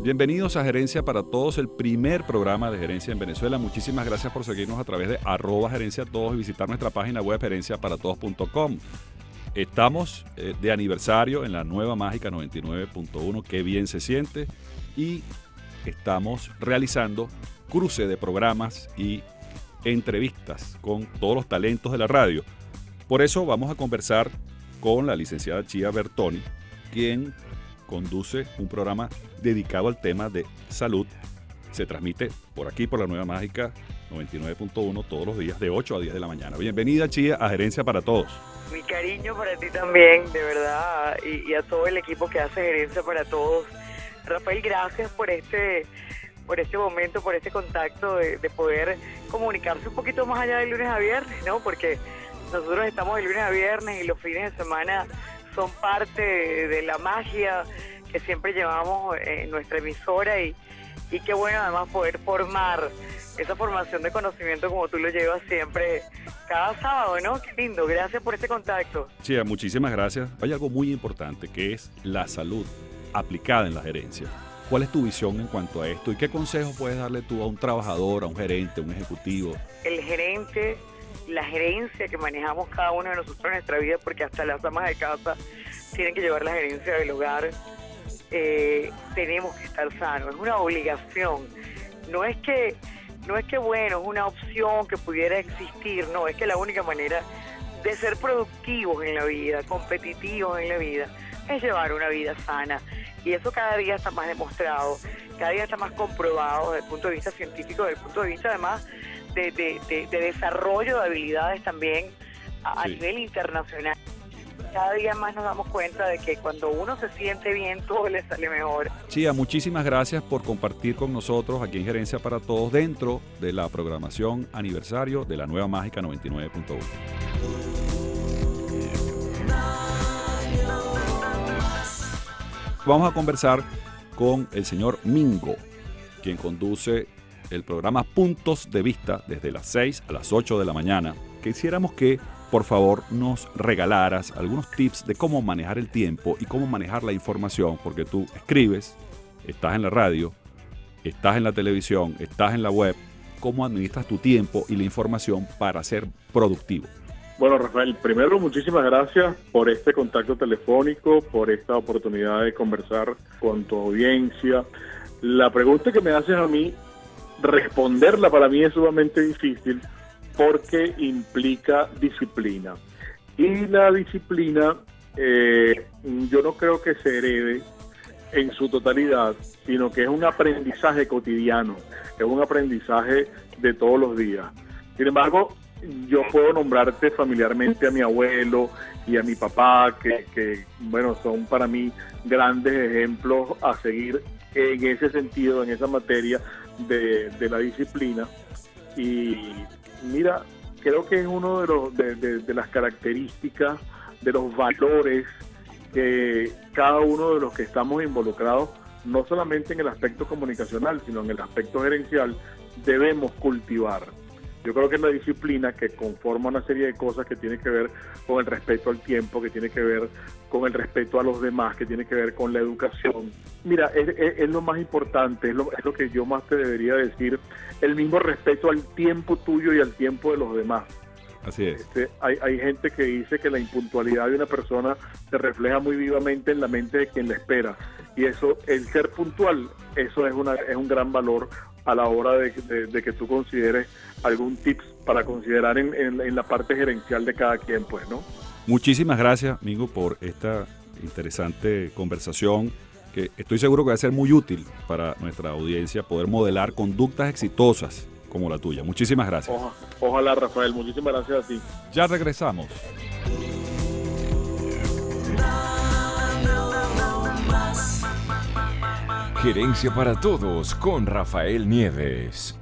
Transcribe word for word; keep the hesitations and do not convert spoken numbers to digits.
Bienvenidos a Gerencia para Todos, el primer programa de gerencia en Venezuela. Muchísimas gracias por seguirnos a través de arroba gerencia todos y visitar nuestra página web gerencia para todos punto com. Estamos eh, de aniversario en la nueva Mágica noventa y nueve punto uno, qué bien se siente, y estamos realizando cruce de programas y entrevistas con todos los talentos de la radio. Por eso vamos a conversar con la licenciada Chía Bertoni, quien conduce un programa dedicado al tema de salud. Se transmite por aquí, por la nueva Mágica noventa y nueve punto uno, todos los días de ocho a diez de la mañana. Bienvenida, Chía, a Gerencia para Todos. Mi cariño para ti también, de verdad, y, y a todo el equipo que hace Gerencia para Todos. Rafael, gracias por este por este momento, por este contacto de, de poder comunicarse un poquito más allá de lunes a viernes, ¿no? Porque nosotros estamos de lunes a viernes y los fines de semana son parte de, de la magia que siempre llevamos en nuestra emisora y, y qué bueno además poder formar esa formación de conocimiento como tú lo llevas siempre cada sábado, ¿no? Qué lindo, gracias por este contacto. Chía, muchísimas gracias. Hay algo muy importante que es la salud aplicada en la gerencia. ¿Cuál es tu visión en cuanto a esto y qué consejos puedes darle tú a un trabajador, a un gerente, a un ejecutivo? El gerente, la gerencia que manejamos cada uno de nosotros en nuestra vida, porque hasta las damas de casa tienen que llevar la gerencia del hogar, eh, tenemos que estar sanos, es una obligación. No es que, no es que bueno, es una opción que pudiera existir, no, es que la única manera de ser productivos en la vida, competitivos en la vida, es llevar una vida sana. Y eso cada día está más demostrado, cada día está más comprobado desde el punto de vista científico, desde el punto de vista además de, de, de, de desarrollo de habilidades también a, sí. a nivel internacional. Cada día más nos damos cuenta de que cuando uno se siente bien, todo le sale mejor. Chía, muchísimas gracias por compartir con nosotros aquí en Gerencia para Todos dentro de la programación aniversario de la nueva Mágica noventa y nueve punto uno. Vamos a conversar con el señor Mingo, quien conduce el programa Puntos de Vista desde las seis a las ocho de la mañana. Quisiéramos que, por favor, nos regalaras algunos tips de cómo manejar el tiempo y cómo manejar la información, porque tú escribes, estás en la radio, estás en la televisión, estás en la web. ¿Cómo administras tu tiempo y la información para ser productivo? Bueno, Rafael, primero muchísimas gracias por este contacto telefónico, por esta oportunidad de conversar con tu audiencia. La pregunta que me haces a mí, responderla para mí es sumamente difícil porque implica disciplina. Y la disciplina eh, yo no creo que se herede en su totalidad, sino que es un aprendizaje cotidiano, es un aprendizaje de todos los días. Sin embargo, yo puedo nombrarte familiarmente a mi abuelo y a mi papá, que, que bueno, son para mí grandes ejemplos a seguir en ese sentido, en esa materia de, de la disciplina. Y mira, creo que es uno de, los, de, de, de las características, de los valores que cada uno de los que estamos involucrados, no solamente en el aspecto comunicacional, sino en el aspecto gerencial, debemos cultivar. Yo creo que es la disciplina que conforma una serie de cosas que tiene que ver con el respeto al tiempo, que tiene que ver con el respeto a los demás, que tiene que ver con la educación. Mira, es, es, es lo más importante, es lo, es lo que yo más te debería decir, el mismo respeto al tiempo tuyo y al tiempo de los demás. Así es. Este, hay, hay gente que dice que la impuntualidad de una persona se refleja muy vivamente en la mente de quien la espera. Y eso, el ser puntual, eso es, una, es un gran valor a la hora de, de, de que tú consideres algún tips para considerar en, en, en la parte gerencial de cada quien, pues, ¿no? Muchísimas gracias, Mingo, por esta interesante conversación que estoy seguro que va a ser muy útil para nuestra audiencia poder modelar conductas exitosas como la tuya. Muchísimas gracias. Ojalá, ojalá, Rafael. Muchísimas gracias a ti. Ya regresamos. Gerencia para Todos con Rafael Nieves.